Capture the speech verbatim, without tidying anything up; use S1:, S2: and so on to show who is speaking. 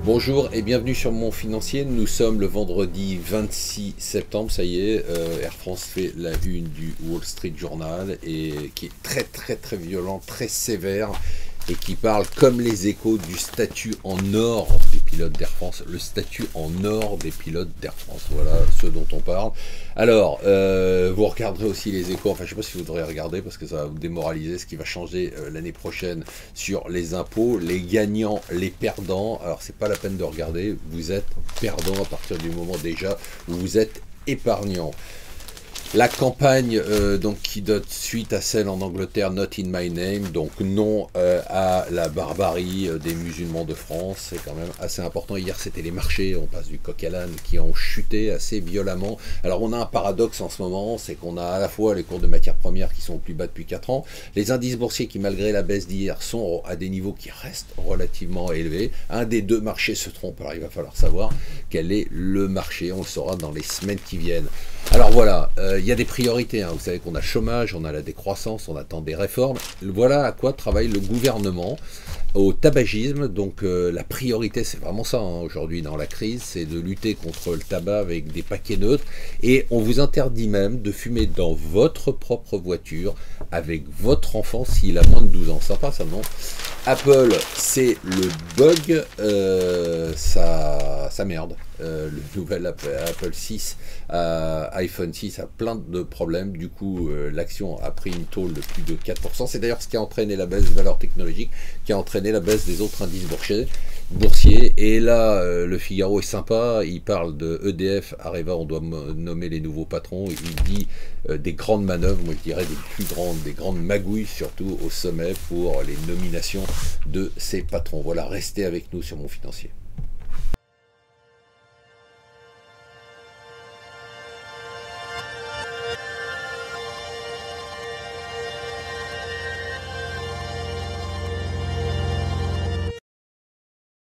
S1: Bonjour et bienvenue sur Mon Financier. Nous sommes le vendredi vingt-six septembre, ça y est, euh, Air France fait la une du Wall Street Journal et qui est très très très violent, très sévère et qui parle comme les échos du statut en or des pilotes d'Air France, le statut en or des pilotes d'Air France, voilà ce dont on parle. Alors, euh, vous regarderez aussi les échos, enfin je ne sais pas si vous devrez regarder parce que ça va vous démoraliser, ce qui va changer euh, l'année prochaine sur les impôts, les gagnants, les perdants. Alors c'est pas la peine de regarder, vous êtes perdant à partir du moment déjà où vous êtes épargnant. La campagne euh, donc qui donne suite à celle en Angleterre, Not in my name, donc non euh, à la barbarie euh, des musulmans de France, c'est quand même assez important. Hier c'était les marchés, on passe du coq à l'âne, qui ont chuté assez violemment. Alors on a un paradoxe en ce moment, c'est qu'on a à la fois les cours de matières premières qui sont au plus bas depuis quatre ans, les indices boursiers qui malgré la baisse d'hier sont à des niveaux qui restent relativement élevés. Un des deux marchés se trompe, alors il va falloir savoir quel est le marché, on le saura dans les semaines qui viennent. Alors voilà, il euh, y a des priorités, hein. Vous savez qu'on a le chômage, on a la décroissance, on attend des réformes. Voilà à quoi travaille le gouvernement, au tabagisme. Donc euh, la priorité, c'est vraiment ça hein, aujourd'hui dans la crise, c'est de lutter contre le tabac avec des paquets neutres. Et on vous interdit même de fumer dans votre propre voiture avec votre enfant s'il a moins de douze ans. Sympa ça, non? Apple, c'est le bug, euh, ça, ça merde. Euh, le nouvel Apple, Apple six, euh, iPhone six a plein de problèmes. Du coup, euh, l'action a pris une tôle de plus de quatre pour cent. C'est d'ailleurs ce qui a entraîné la baisse de valeur technologique, qui a entraîné la baisse des autres indices boursiers. boursiers. Et là, euh, le Figaro est sympa. Il parle de E D F, Areva, on doit nommer les nouveaux patrons. Il dit euh, des grandes manœuvres, moi je dirais des plus grandes, des grandes magouilles, surtout au sommet pour les nominations de ces patrons. Voilà, restez avec nous sur Mon Financier.